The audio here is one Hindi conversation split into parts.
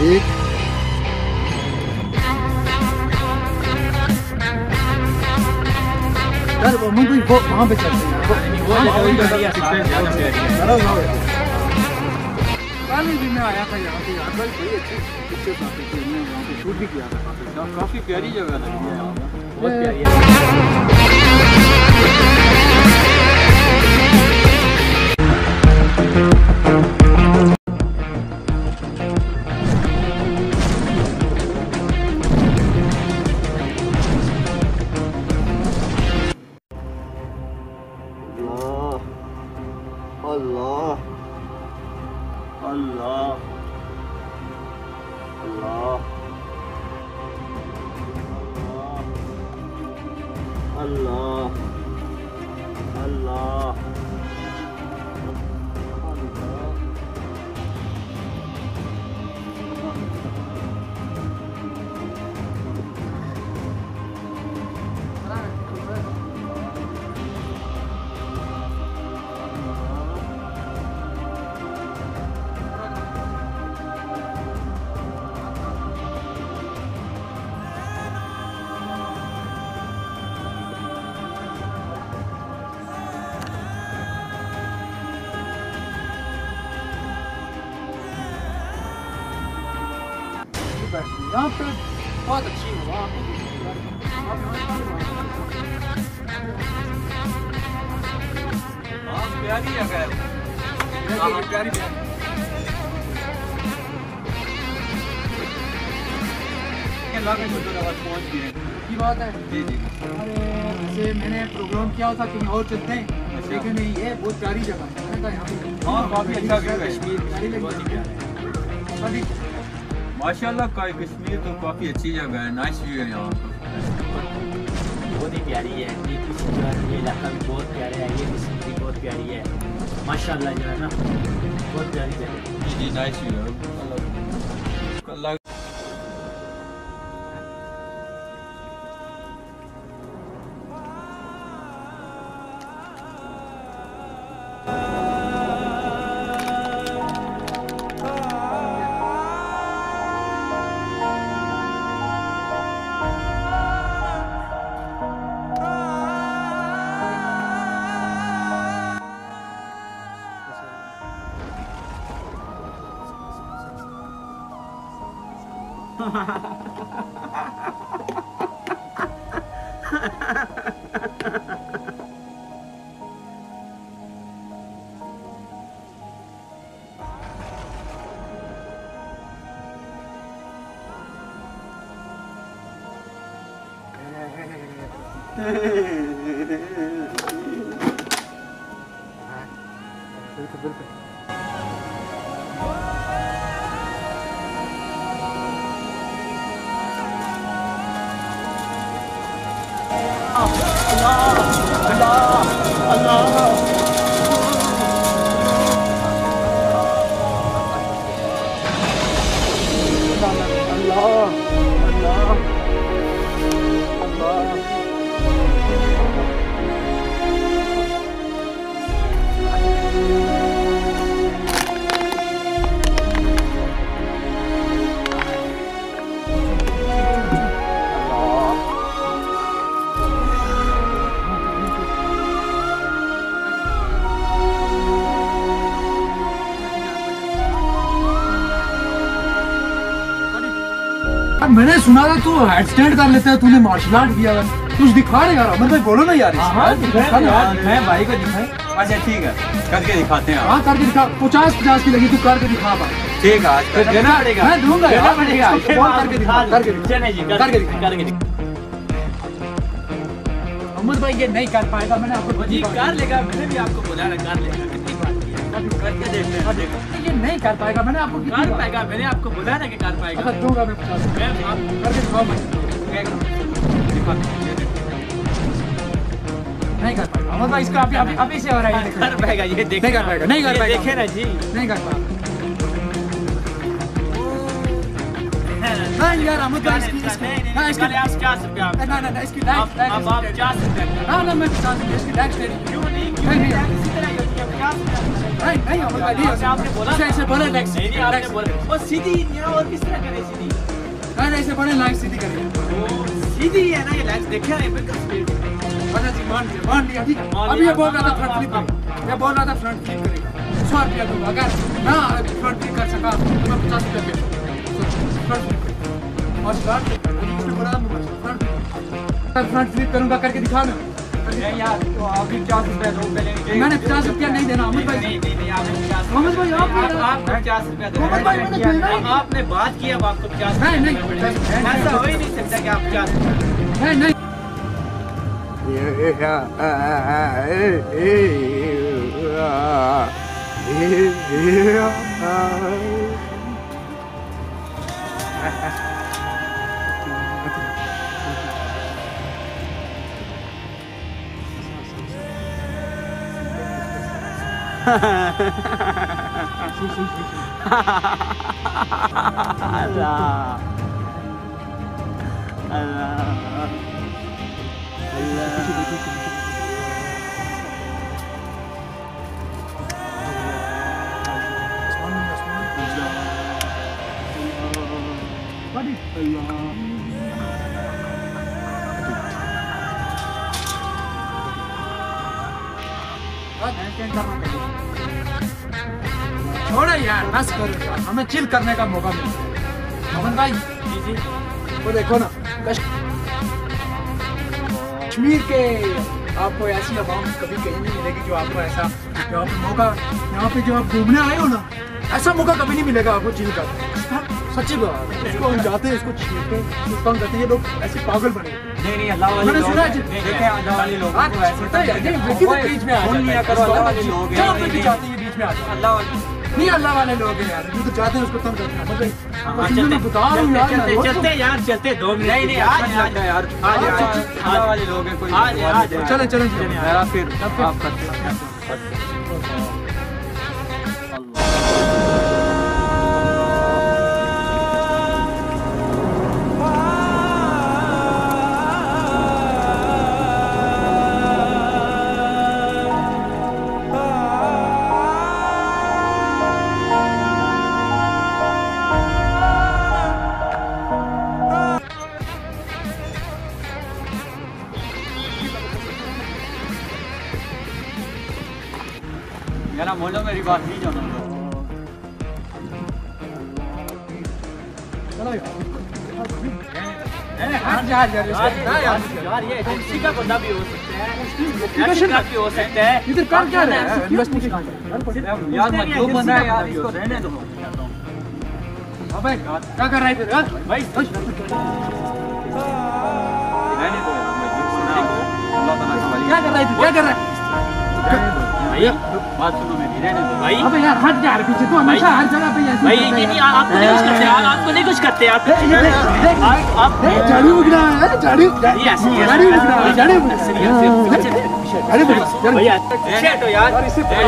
एक यार वो वहाँ पे चलते हैं। कल भी मैं आया था यहाँ पे, यहाँ पर बड़ी अच्छी पिक्चर्स आती थी, मैं वहाँ पे शूट भी किया था। काफ़ी प्यारी जगह लगी है यहाँ पर, बहुत प्यारी है। अल्लाह अल्लाह अल्लाह अल्लाह अल्लाह यहाँ पे बहुत अच्छी हवा प्यारी जगह है, प्यारी पहुँच गए की बात है। जी जी, अरे जैसे मैंने प्रोग्राम किया था कहीं और चलते हैं, लेकिन ये बहुत प्यारी जगह है। हाँ काफ़ी अच्छा व्यू है कश्मीर, माशाल्लाह का कश्मीर तो काफ़ी अच्छी जगह है, नाइस व्यू है यहाँ पर, बहुत ही प्यारी है। ये इलाका भी बहुत प्यारा है, ये भी बहुत प्यारी है माशाल्लाह, जो है ना बहुत प्यारी जगह। जी जी, नाइस व्यू है। मैंने सुना था तू हेड स्टैंड कर लेता है, तूने मार्शल आर्ट किया है, कुछ दिखा रहे यार अमर भाई, बोलो ना यार। मैं भाई को दिखाएं। अच्छा ठीक है, करके दिखाते हैं। हाँ करके दिखा, 50-50 की लगी, तू करके दिखा भाई। ठीक है, आज देना पड़ेगा, मैं दूंगा यार, करके दिखा, करके दिखा। अमर भाई ये नहीं कर पाएगा, मैंने आपको जी कर लेगा, मैंने भी आपको बोला ना कर लेगा, कितनी बात की है, करके देखते हैं। ये नहीं कर पाएगा, मैंने आपको कर पाएगा, मैंने आपको बोला ना कि कर पाएगा। अच्छा दूंगा मैं 50, मैं आप करके दिखाओ भाई। नहीं कर पाएगा अमर भाई, इसका अभी से हो रहा है। कर पाएगा, ये देख, नहीं कर पाएगा, नहीं कर पाएगा, देखे ना जी, नहीं कर पाएगा। नहीं यार अमर भाई, इसकी ना इसके लिए आप 50 रुपया, ना इसकी लाइक अब आप 50 रुपया, ना मैं 50 इसकी लाइक दे रही हूँ। क्यों नहीं, क्यों नहीं, इसी तरह ही होती है 50 रुपया। नहीं नहीं अमर भाई नहीं आपने बोला ऐसे बोले लेग नहीं नहीं आपने बोला और सीधी यहाँ और किस तरह करे सीधी नहीं ऐसे बोले लेग सीधी करेंगे सीधी है ना ये लेग्स देखे हैं बिल्कुल स्पीड अच्छा जी मान लिया ठीक है अभी ये बोल रहा था फ्रंट फ्लिप मैं बोल रहा था फ्रंट फ्लिप करेगा 100 रुपया दूंगा अगर ना फ्रंट फ्लिप कर सका तो मैं 50 रुपया पे फ्रंट फ्लिप और स्टार्ट फ्रंट फ्लिप करूंगा करके दिखा ना नहीं यार तो आप भी 50 रुपए दो पहले मैंने 50 रुपया नहीं देना अमित भाई नहीं आपने 50 मोहम्मद भाई आप 50 रुपए दो मोहम्मद भाई मैंने देना ही आपने बात की अब आपको 50 नहीं ऐसा हो ही नहीं सकता कि आप 50 नहीं छोड़ो यार बस करो यार हमें चिल करने का मौका मिला मोहन भाई जी वो देखो ना कश्मीर के आपको ऐसी आवाम कभी कहीं नहीं मिलेगी जो आपको ऐसा जो आप मौका यहाँ पे जो आप घूमने आए हो ना ऐसा मौका कभी नहीं मिलेगा आपको चिल कर सच्ची बात इसको हम जाते हैं इसको छीनते हैं काम करते हैं ये लोग ऐसे पागल बने नहीं अल्लाह वाले मैंने लोग सुना है देखे अल्लाह वाले लोग हाँ, पता है, नहीं, लेकिन बीच में आ जाता है। करो अल्लाह वाले लोग क्या आप भी जाते हैं बीच में आ जाते हैं अल्लाह वाले नहीं अल्लाह वाले लोग हैं यार जो तो जाते हैं उसको तंग करते हैं मतलब मैं बता रहा हूँ यार मैं रोज चलते यार चलते 2 मिनट नहीं आज यार अल्लाह वाले लोग हैं कोई चलें चलें मेरा फिर आप करते हैं मेरा मोलो मेरी बात नहीं जाना यार ये एजेंसी का बंदा भी हो सकता है का भी हो सकता है इधर काम क्या रहा है यार मजबूर बंदा है यार इसको रहने दो अबे क्या कर रहा है इधर भाई रहने दो यार मजबूर बंदा है अल्लाह ताला का वली क्या कर रहा है क्या कर रहा है भाई बात सुनो मेरी रहने दो भाई अबे यार हट जा यार पीछे तू हमेशा हर जगह पे ऐसे भाई नहीं आपको नहीं कुछ करते आपको नहीं कुछ करते आप झाड़ू उगना है झाड़ू झाड़ू उगना है झाड़ू भैया शेट हो यार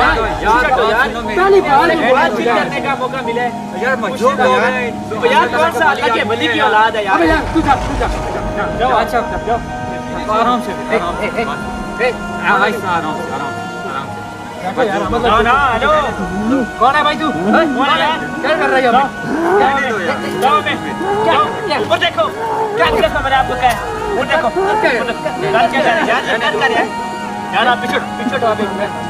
ताली बाल बात करने का मौका मिले यार मजबूर यार कौन सा अल्लाह के वली की औलाद है अबे यार यार तू जा अच्छा आराम से आराम से यार मतलब ना हेलो कौन है भाई तू कौन है यार क्या कर रहा है जाओ मैं क्या ऊपर देखो क्या देखो मैंने आपको क्या वो देखो क्या कर रहे हैं यार यार आप पीछे आप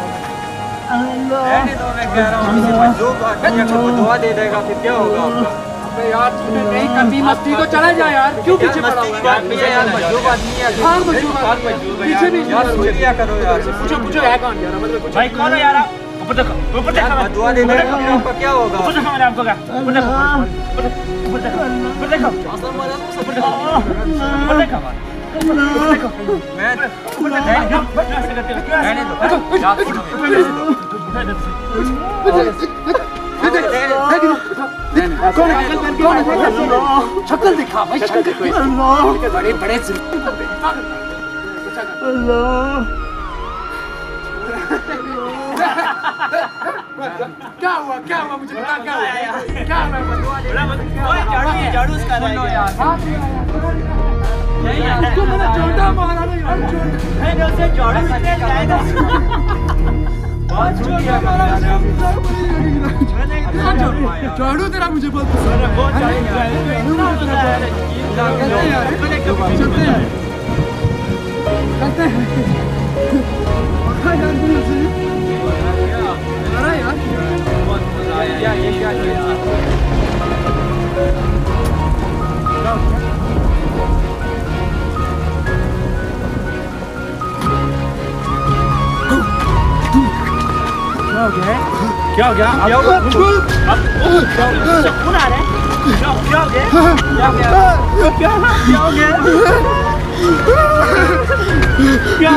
रहने दो मैं कह रहा हूँ मजदूर को दुआ दे देगा फिर क्या होगा आपका अबे यार तूने नहीं करनी मस्ती को चला जा यार क्यों पीछे पड़ा हुआ है यार मजदूर आदमी है हाँ मजदूर पीछे भी यार सुन लिया करो यार पूछो है कौन यार मतलब कुछ भाई कौन है यार आप ऊपर देखो यार दुआ दे देगा फिर आपका क्या होगा ऊपर देखो मैंने आपको कहा ऊपर देखो ऊपर देखो ऊपर देखो मैं रहने दो यार सुनो शक्ल दिखा भाई शक्ल बड़े बड़े क्या हुआ मुझे बता क्या हुआ झाड़ू उसका यार तो मैंने चौड़ा मारा ना यार मैंने उसे झाड़ू झाड़ू तेरा मुझे बहुत पसंद है। क्या हो गया? क्या हो गया? सुकून आ रहा है? क्या हो गया? क्या हो गया? क्या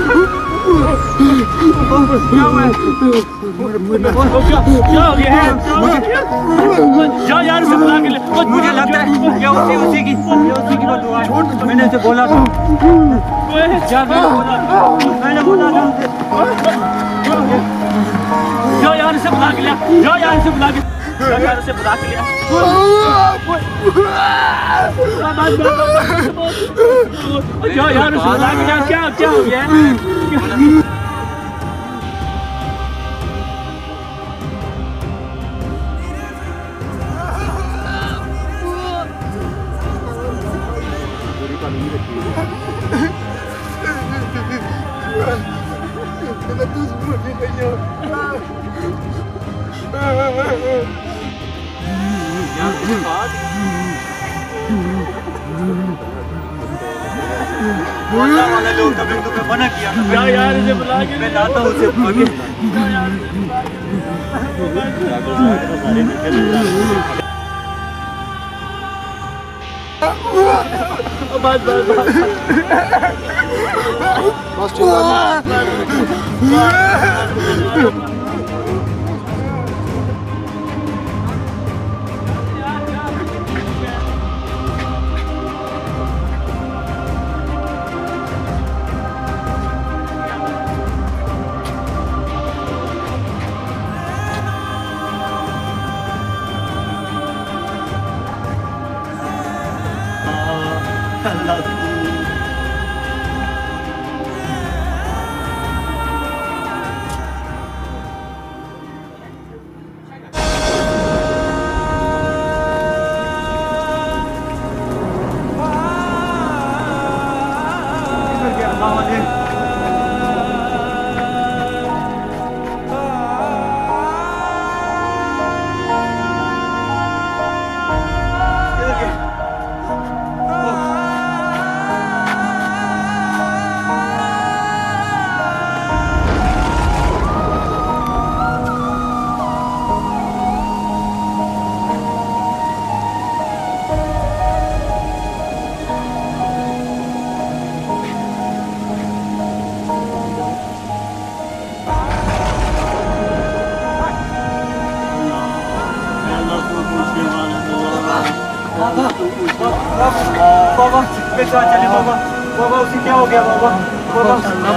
हो गया? जाओ यार से बुला के ले। मुझे लगता है ये उसी की बदुआ है। मैंने उसे बोला था। मैंने बोला था। जाओ यार से बुला के लिया। जाओ यार से बुला के लिया। जाओ यार से बुला के लिया। क्या हो गया? वाले लोग कभी तुम्हें मना किया था। यार इसे बुला के मैं लाता हूँ उसे आगे। बाबा मेरे साथ चले बाबा। बाबा उसे क्या हो गया बाबा? बाबा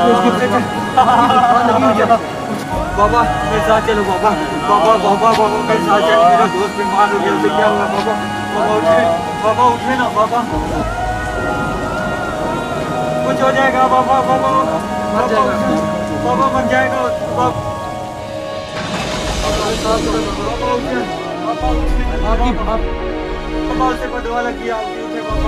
बाबा मेरे साथ चलो बाबा। बाबा बाबा बाबा मेरे साथ चलो। मेरा दोस्त बीमार हो गया, उसे क्या हुआ बाबा? बाबा उठे ना बाबा। कुछ हो जाएगा बाबा। बाबा मर जाएगा बाबा उसे बदवा लगी। उठे बाबा।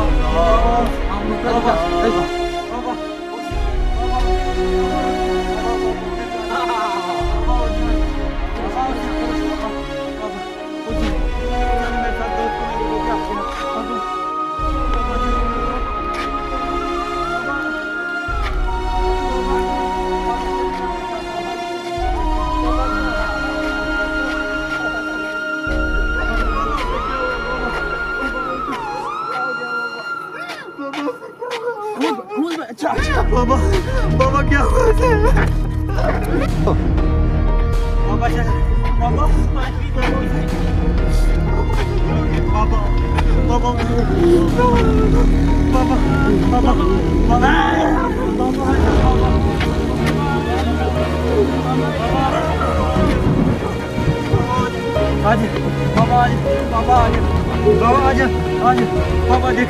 बाबा बाबा क्या हुआ? बाबा बाबा बाबा बाबा देख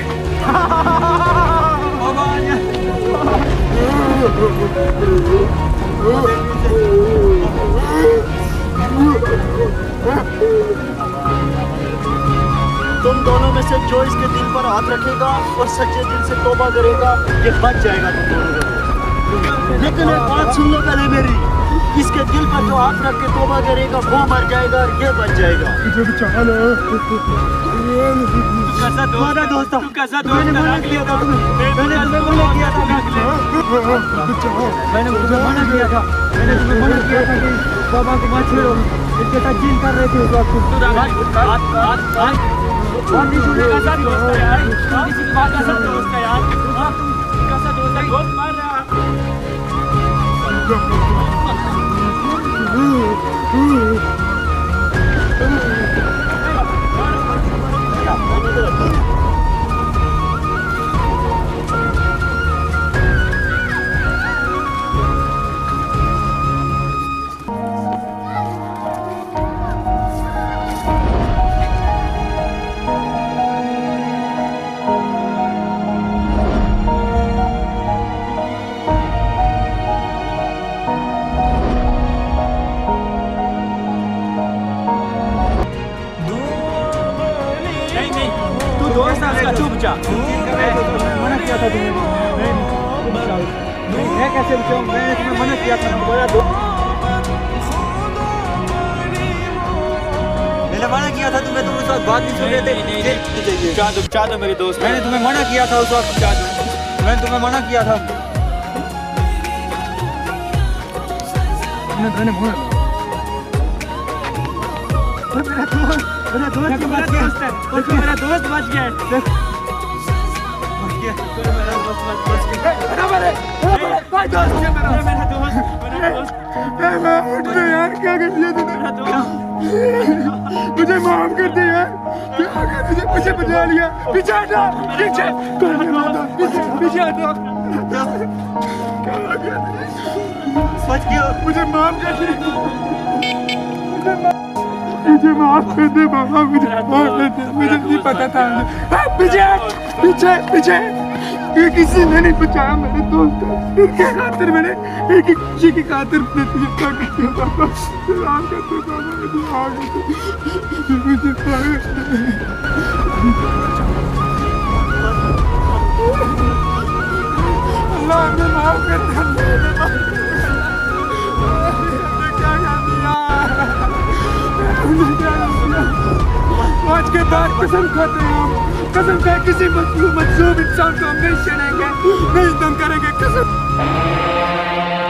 बाबा आजा। से जो इसके दिल पर हाथ रखेगा और सच्चे दिल से तौबा करेगा ये बच जाएगा तुम दोनों का। लेकिन एक बात सुन लो पहले मेरी, इसके दिल पर जो हाथ रख के तौबा करेगा वो मर जाएगा और ये बच जाएगा। हमारा दोस्त था, तू कैसा दोस्त मैंने मना किया था तुम्हें, मैंने तुम्हें मना किया था, मैंने तुम्हें मना किया था, मैंने तुम्हें मना किया था कि बाबा को मत छेड़ो, इनके साथ डील कर रहे थे उस वक्त। कैसा दोस्त है यार, किसी की बात कैसा दोस्त है यार, कैसा दोस्त है, दोस्त मार रहा चुप जा। मना किया था तुम्हें, मैं कैसे बचाऊं, मैंने तुम्हें मना किया था, मैंने मना किया था तुम्हें, तुम उस वक्त बात नहीं सुन रहे थे। बचा दो मेरे दोस्त, मैंने तुम्हें मना किया था उस वक्त, मैंने तुम्हें मना किया था। मेरा दोस्त बच गया। यार क्या कर दिया तूने, मुझे माफ कर दे यार, मुझे बचा लिया। पीछे हटो, पीछे पीछे हटो, मुझे माफ कर दे, मुझे माफ कर दे बाबा, मुझे माफ कर दे, मुझे नहीं पता था। पीछे पीछे पीछे, ये किसी ने नहीं बचाया मेरे दोस्त को, इनके खातिर मैंने एक ही खुशी की खातिर अपने तुझे क्या किया बाबा, माफ कर दे बाबा, मुझे माफ कर दे, मुझे अल्लाह हमें माफ कर दे, आज के बाद कसम खाते हैं हम, कसम खाए किसी मजलूम इंसान को हम नहीं छेड़ेंगे, नहीं दम करेंगे, कसम।